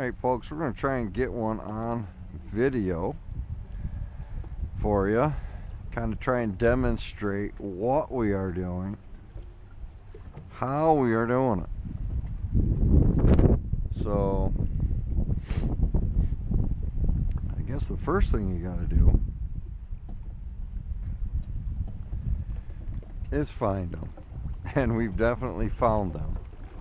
Alright folks, we're going to try and get one on video for you. Kind of try and demonstrate what we are doing, how we are doing it. So, I guess the first thing you got to do is find them. And we've definitely found them.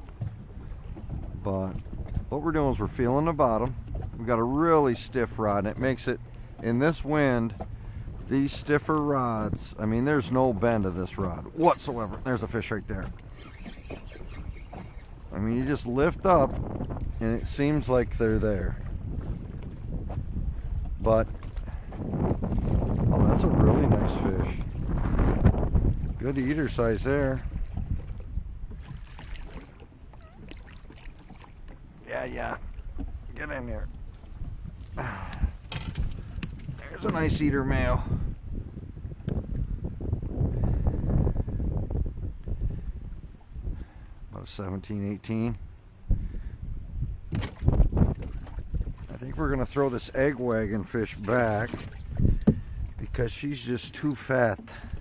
But what we're doing is we're feeling the bottom. We've got a really stiff rod, and it makes it, in this wind, these stiffer rods, I mean, there's no bend to this rod whatsoever. There's a fish right there. I mean, you just lift up, and it seems like they're there. But, oh, that's a really nice fish. Good eater size there. Yeah. Get in here. There's a nice eater male. About a 17, 18. I think we're going to throw this egg wagon fish back because she's just too fat.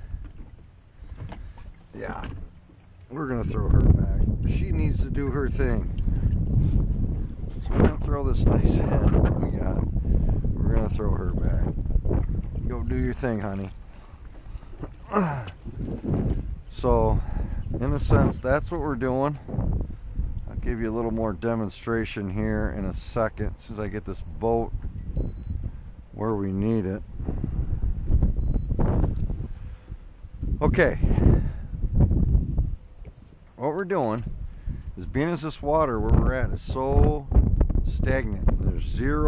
Yeah, we're going to throw her back. She needs to do her thing. So we're going to throw this nice hen we got. We're going to throw her back. Go do your thing, honey. So, in a sense, that's what we're doing. I'll give you a little more demonstration here in a second, as soon as I get this boat where we need it. Okay. What we're doing is, being as this water where we're at is so stagnant, there's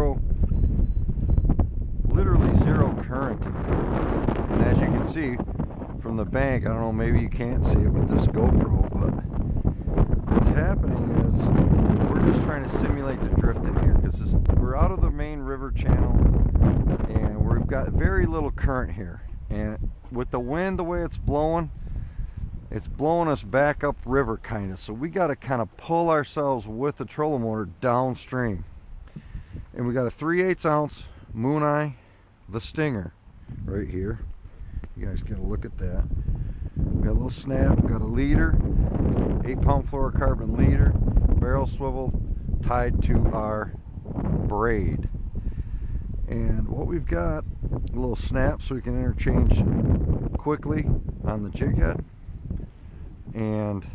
literally zero current in there. And as you can see from the bank, I don't know, maybe you can't see it with this GoPro, but what's happening is we're just trying to simulate the drift in here, because we're out of the main river channel and we've got very little current here. And with the wind the way it's blowing us back up river kind of. So we got to kind of pull ourselves with the trolling motor downstream. And we got a 3/8 ounce Moon Eye, the Stinger, right here. You guys get a look at that. We got a little snap, got a leader, 8-pound fluorocarbon leader, barrel swivel tied to our braid. And what we've got, a little snap so we can interchange quickly on the jig head. And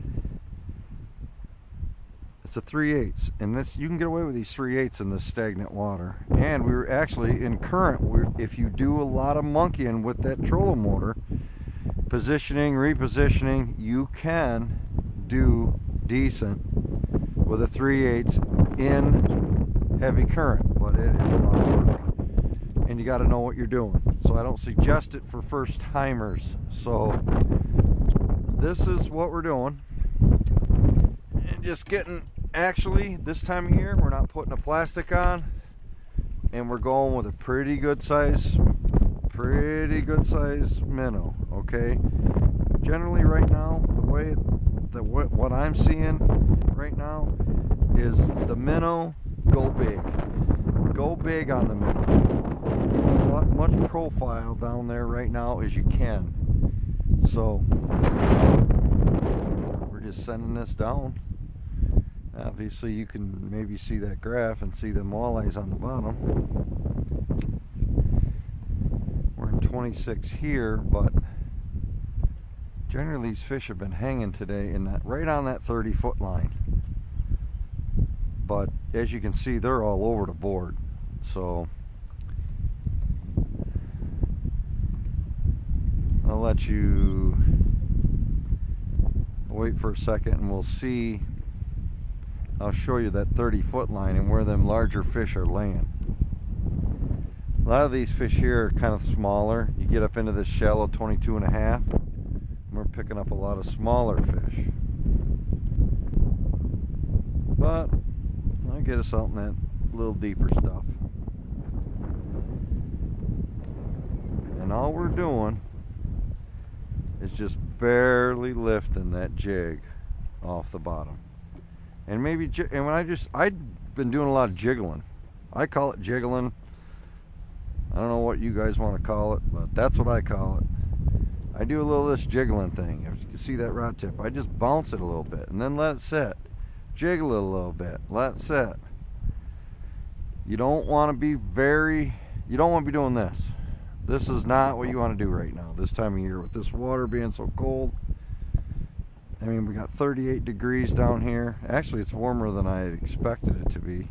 it's a 3/8, and this, you can get away with these 3/8 in this stagnant water. And we were actually in current. If you do a lot of monkeying with that trolling motor, positioning, repositioning, you can do decent with a 3/8 in heavy current, but it is a lot of work, and you got to know what you're doing. So I don't suggest it for first timers. So this is what we're doing, and just getting, actually this time of year we're not putting a plastic on, and we're going with a pretty good size minnow. Okay, generally right now what I'm seeing right now is the minnow go big on the minnow. Much profile down there right now as you can. So we're just sending this down. Obviously you can maybe see that graph and see them walleyes on the bottom. We're in 26 here, but generally these fish have been hanging today in that, right on that 30-foot line. But as you can see, they're all over the board. So I'll let you wait for a second and we'll see. I'll show you that 30-foot line and where them larger fish are laying. A lot of these fish here are kind of smaller. You get up into this shallow 22.5, we're picking up a lot of smaller fish. But I'll get us out in that little deeper stuff. And all we're doing is just barely lifting that jig off the bottom. And maybe, and when I'd been doing a lot of jiggling. I call it jiggling. I don't know what you guys want to call it, but that's what I call it. I do a little of this jiggling thing. If you can see that rod tip, I just bounce it a little bit and then let it sit. Jiggle it a little bit, let it sit. You don't want to be doing this. This is not what you want to do right now, this time of year, with this water being so cold. I mean, we got 38 degrees down here. Actually, it's warmer than I had expected it to be.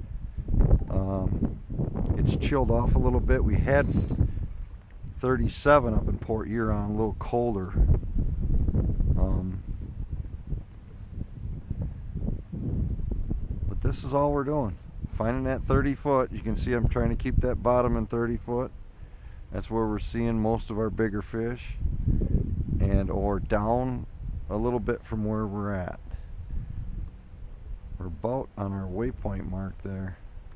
It's chilled off a little bit. We had 37 up in Port Huron, a little colder. But this is all we're doing. Finding that 30 foot. You can see I'm trying to keep that bottom in 30 foot. That's where we're seeing most of our bigger fish. Or down a little bit from where we're at. We're about on our waypoint mark there.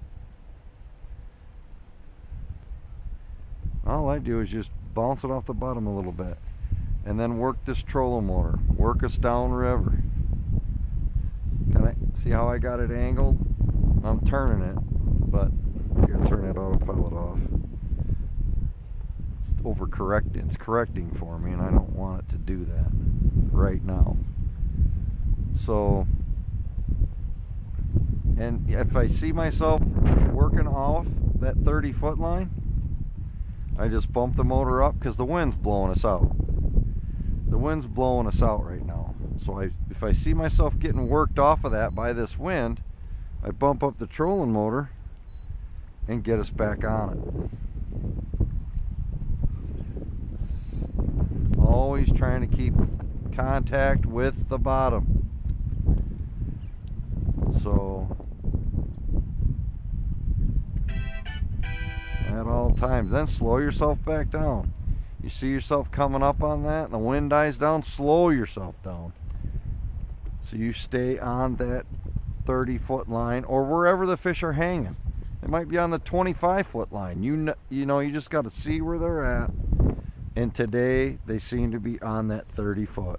All I do is just bounce it off the bottom a little bit and then work this trolling motor, work us down river. Can I see how I got it angled? I'm turning it, but I gotta turn that autopilot off. It's overcorrecting, it's correcting for me, and I don't want it to do that right now. So, and if I see myself working off that 30 foot line, I just bump the motor up because the wind's blowing us out. The wind's blowing us out right now. So if I see myself getting worked off of that by this wind, I bump up the trolling motor and get us back on it. Always trying to keep contact with the bottom. So at all times, then slow yourself back down. You see yourself coming up on that and the wind dies down, slow yourself down so you stay on that 30 foot line or wherever the fish are hanging. It might be on the 25 foot line. You know, you just got to see where they're at, and today they seem to be on that 30 foot.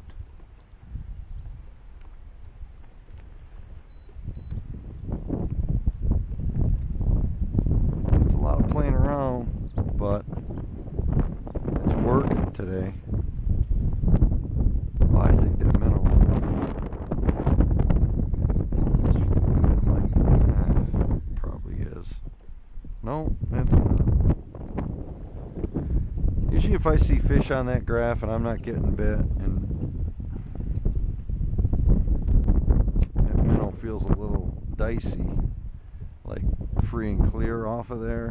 It's a lot of playing around, but it's working today. Well, I think that minnow's probably is. No, it's not. Usually if I see fish on that graph and I'm not getting bit and that minnow feels a little dicey, like free and clear off of there,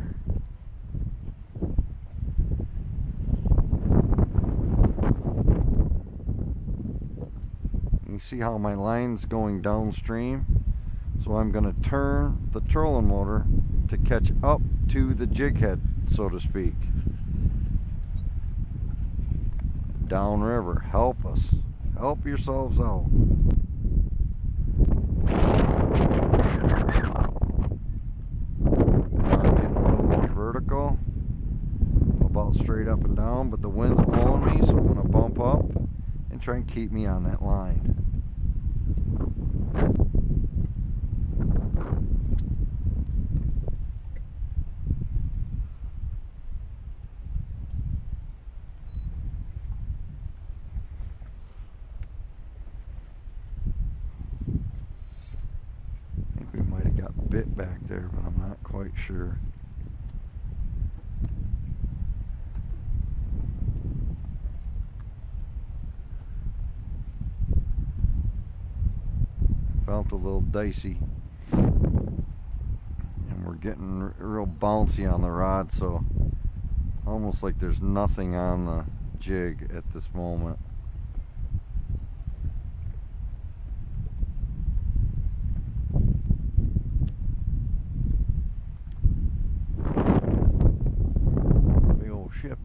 you see how my line's going downstream, so I'm going to turn the trolling motor to catch up to the jig head, so to speak. Downriver, help us, help yourselves out. I'm getting a little more vertical, about straight up and down, but the wind's blowing me, so I'm going to bump up and try and keep me on that line. Bit back there, but I'm not quite sure. Felt a little dicey, and we're getting real bouncy on the rod, so almost like there's nothing on the jig at this moment. Ship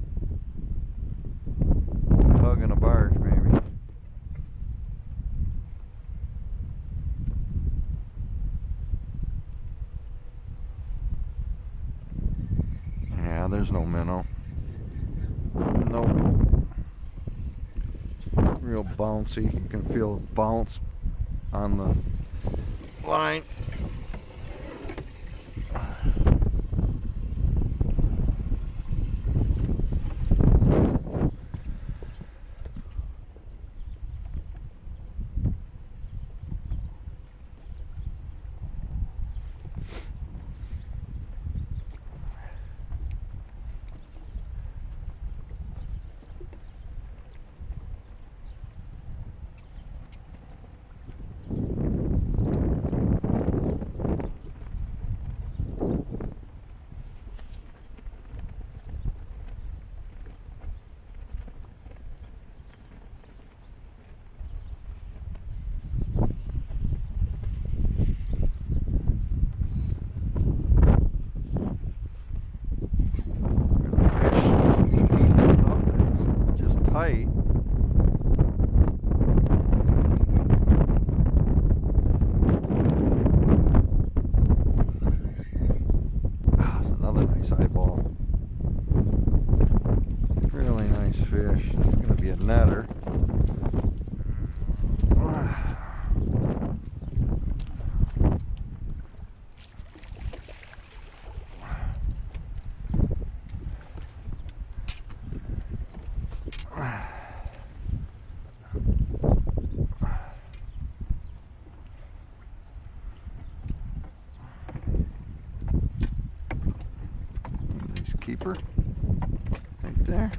tugging a barge, maybe. Yeah, there's no minnow. Nope. Real bouncy. You can feel a bounce on the line. tight. That's another nice eyeball. Really nice fish. It's going to be a netter. Nice keeper right there.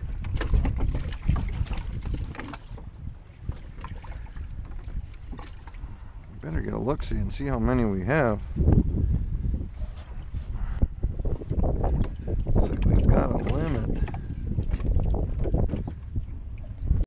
Better get a look-see and see how many we have.